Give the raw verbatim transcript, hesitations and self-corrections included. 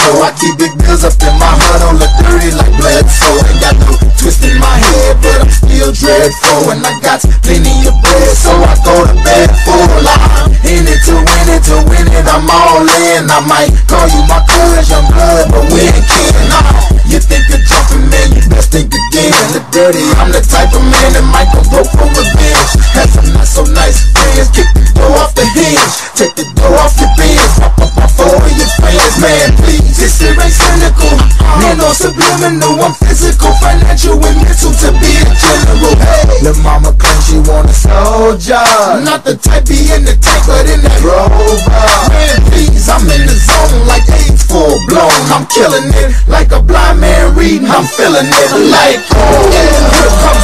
so I keep big bills up in my heart, all the dirty like blood. So ain't got no twist in my head, but I'm still dreadful, and I got plenty of bread, so I go to bed full. I'm in it to win it, to win it, I'm all in. I might call you my cuz, young blood, but we ain't kidding. Nah, you think you're jumping, man, you best think again. The dirty, I'm the type of man that might go broke for revenge. Have some not so nice friends, kick the door off the hinge, take the door off your bins, pop up my phone with your friends. Man, please, this shit ain't cynical, man, no subliminal. I'm physical, financial, and mental to be a general. Hey, the mama claims she want a soldier, not the type be in the tank, but in that rover. Man, please, I'm in the zone like AIDS full blown. I'm killing it like a blind man reading, I'm feeling it like, oh yeah, here comes